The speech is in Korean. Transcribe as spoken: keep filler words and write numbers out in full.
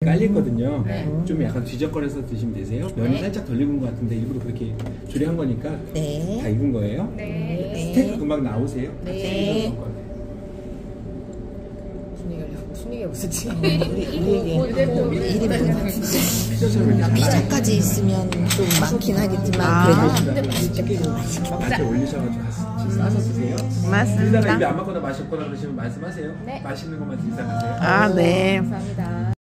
깔렸거든요. 네. 좀 약간 뒤적거려서 드시면 되세요. 면이 네. 살짝 덜 익은 것 같은데 일부러 그렇게 조리한 거니까 네. 다 익은 거예요. 네. 스테이크 금방 나오세요. 네. 순이가 순이가 웃었지. 우리 우리 일 인분 피자처럼 이렇게 피자까지 있으면 좀 많긴 하겠지만 아, 그래도 근데 맛있겠다. 같이 올리셔가지고 같이 싸서 드세요. 맞습니다. 입에 안 맞거나 맛이 없거나 그러시면 말씀하세요. 네. 맛있는 것만 드시다 가세요. 아, 네. 감사합니다.